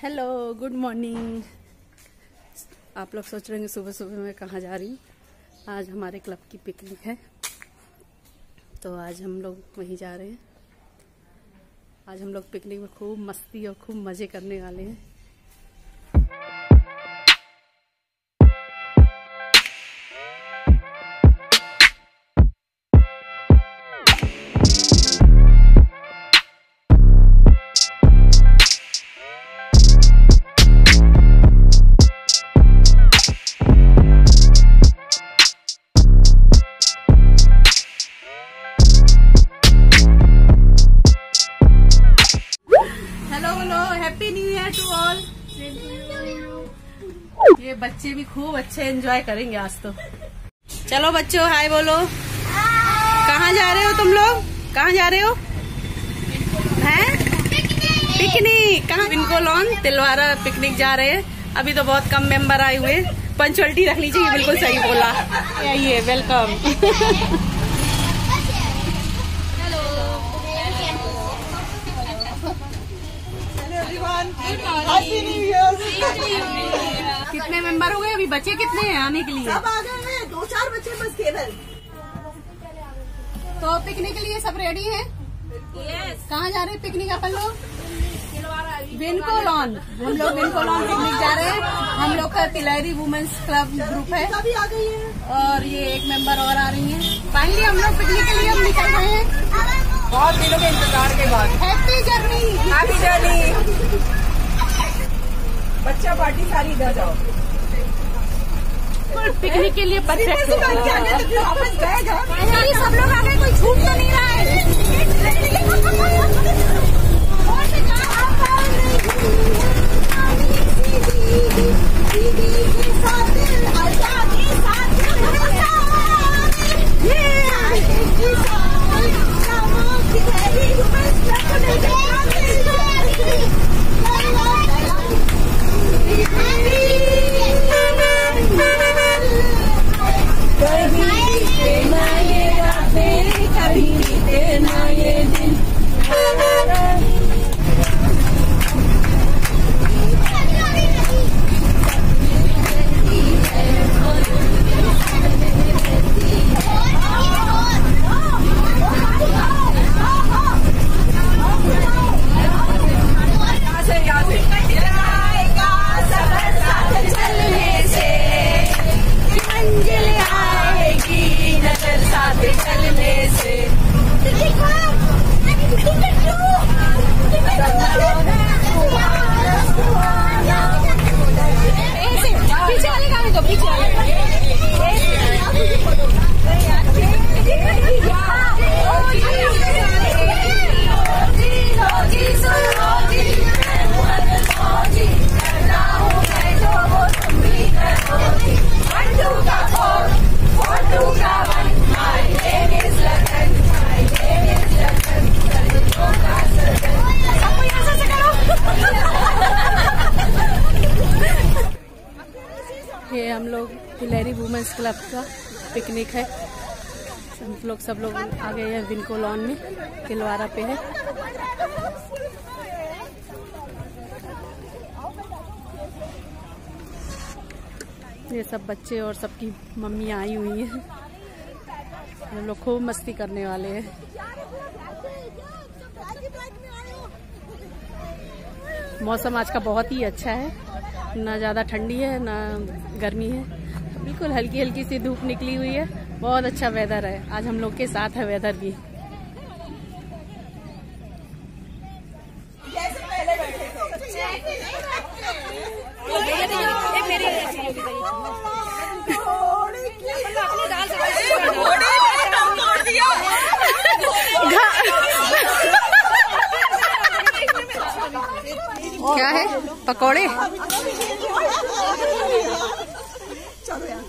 Hello, good morning. आप लोग सोच रहे होंगे सुबह सुबह मैं कहाँ जा रही हूँ। आज हमारे क्लब की पिकनिक है, तो आज हम लोग वहीं जा रहे हैं। आज हम लोग पिकनिक में खूब मस्ती और खूब मज़े करने वाले हैं। Happy new year to all. ये बच्चे भी खूब अच्छे एंजॉय करेंगे आज तो। चलो बच्चों, हाय बोलो। कहाँ जा रहे हो तुम लोग? कहाँ जा रहे हो? हैं? पिकनिक। कहाँ? विनको लॉन तिलवारा पिकनिक जा रहे हैं। अभी तो बहुत कम मेंबर आए हुए। पंचुअलिटी रखनी चाहिए, बिल्कुल सही बोला। आइए, वेलकम। कितने मेंबर हो गए? अभी बच्चे कितने हैं आने के लिए? सब आ गए हैं, 2-4 बच्चे बस केवल। तो पिकनिक के लिए सब रेडी हैं? यस। कहाँ जा रहे हैं पिकनिक अपन लोग? विनको लॉन। हम लोग विनको लॉन पिकनिक जा रहे हैं। हम लोग का तिलहरी वुमेन्स क्लब ग्रुप है। सभी आ गई है और ये एक मेंबर और आ रही है। फाइनली हम लोग पिकनिक के लिए हम निकल रहे हैं, बहुत दिनों के इंतजार के बाद। Happy journey. Happy journey. बच्चा पार्टी सारी इधर जाओ। पिकनिक के लिए परफेक्ट हो। वापस गए घर। सब लोग आगे, कोई छूट तो नहीं रहा है। ये हम लोग तिलहरी वुमेन्स क्लब का पिकनिक है। सब लोग आ गए हैं विनको लॉन में, तिलवारा पे है। ये सब बच्चे और सबकी मम्मी आई हुई हैं। हम लोग खूब मस्ती करने वाले हैं। मौसम आज का बहुत ही अच्छा है, ना ज़्यादा ठंडी है ना गर्मी है, बिल्कुल हल्की हल्की सी धूप निकली हुई है। बहुत अच्छा वेदर है। आज हम लोग के साथ है वेदर भी। जैसे पहले बैठे क्या है? पकौड़े। चलो यार,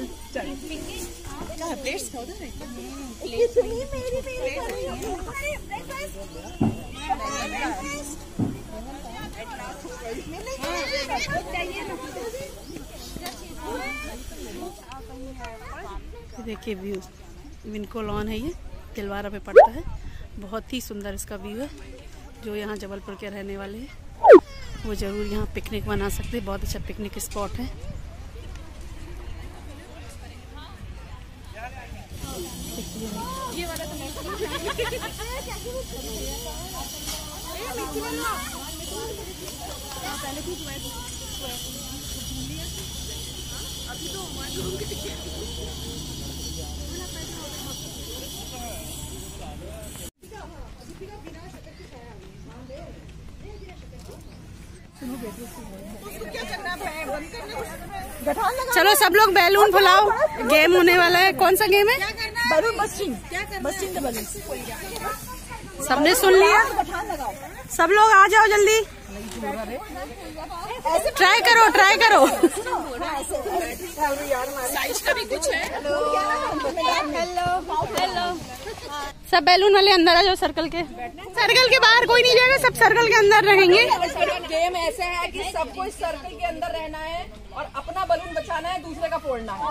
देखिए व्यू, विनको लॉन है, ये तिलवारा पे पड़ता है। बहुत ही सुंदर इसका व्यू है। जो यहाँ जबलपुर के रहने वाले हैं वो जरूर यहाँ पिकनिक मना सकते हैं। बहुत अच्छा पिकनिक स्पॉट है। ये वाला चलो सब लोग बैलून फुलाओ, गेम होने वाला है। कौन सा गेम है? Balloon busting. Busting the balloon. सबने सुन लिया? सब लोग आ जाओ जल्दी। ट्राई करो, ट्राई करो। साइज का भी कुछ है। हेलो। सब बैलून वाले अंदर आ जाओ। सर्कल के बाहर कोई नहीं जाएगा, सब सर्कल के अंदर रहेंगे। गेम ऐसे है कि सबको इस सर्कल के अंदर रहना है और अपना बलून बचाना है, दूसरे का फोड़ना है।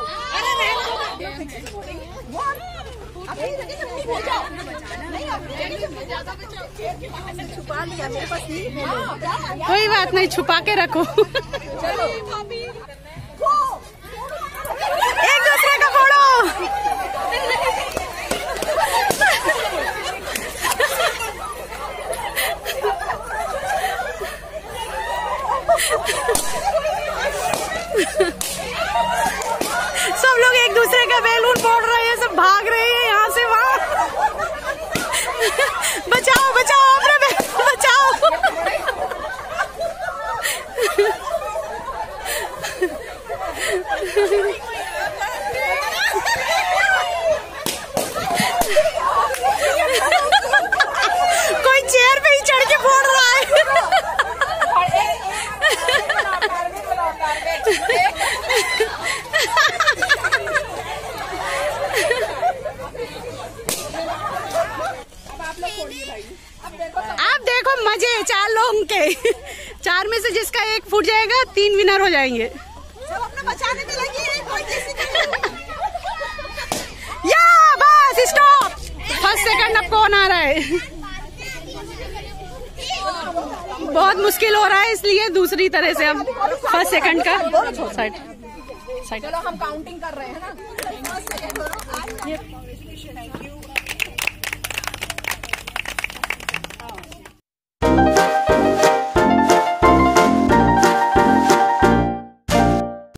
छुपा लिया मेरे पास नहीं। कोई बात नहीं, छुपा के रखो। चलो एक दूसरे का फोड़ो। सब लोग एक दूसरे का बैलून फोड़ रहे हैं, सब भाग रहे हैं यहाँ से वहाँ। बचाओ बचाओ अपना बैलून बचाओ। कोई चेयर पे ही चढ़ के फोड़ रहा है। आप देखो मजे 4 लोगों के। 4 में से जिसका एक फूट जाएगा 3 विनर हो जाएंगे। सब अपना बचाने में लगी है, कोई किसी या बस स्टॉप। फर्स्ट सेकंड अब कौन आ रहा है? बहुत मुश्किल हो रहा है, इसलिए दूसरी तरह से अब फर्स्ट सेकंड का साइड। चलो हम काउंटिंग कर रहे हैं ना।